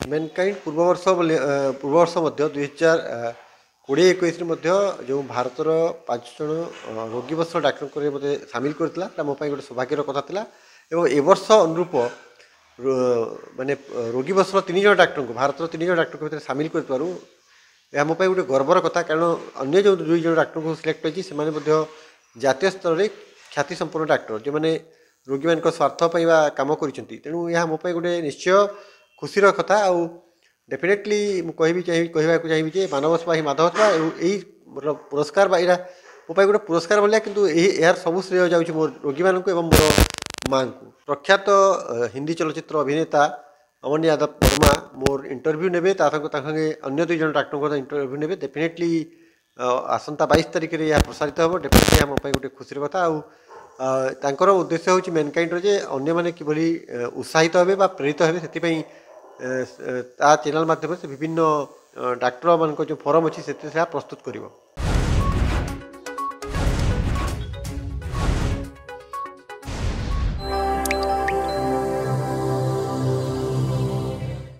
Mankind पूर्व वर्ष 2020-21 जो भारतर 5 जन रोगीवत्सल डाक्तर मत सामिल करता मो गोटे सौभाग्यर कथा था। ए वर्ष अनुरूप माने रोगीवत्सल 3 जन डाक्तर को भारत 3 जन डाक्तर भीतर सामिल कर मो गोटे गर्वर कथा। कारण अन्य जो 2 जन डाक्तर को सिलेक्ट होती जातीय स्तर में ख्याति संपन्न डाक्तर जो मैंने रोगी मान स्वार्थ कम कर तेणु यह मो गोटे निश्चय खुशीर कथा। आउ डेफिनेटली मुझे चाहिए जे मानव सेवा ही माधव सेवा यही मतलब पुरस्कार मो गोटे पुरस्कार भाया कि यार सब श्रेय जाऊँगी मोर रोगी मान मोर माँ को। प्रख्यात हिंदी चलचित्र अभिनेता अमन यादव वर्मा मोर इंटरव्यू ने संगे अन्य 2 जन डाक्टर इंटरव्यू ने डेफिनेटली आसंता 22 तारिख में यह प्रसारित हो। डेफिनेटली मो गोटे खुशी कथा। आर उद्देश्य हूँ मेनकाइंड जे अन्य मैंने किभली उत्साहित हे प्रेरित हे चैनल माध्यम से विभिन्न डाक्टर मान जो फोरम अच्छी से प्रस्तुत करिवो।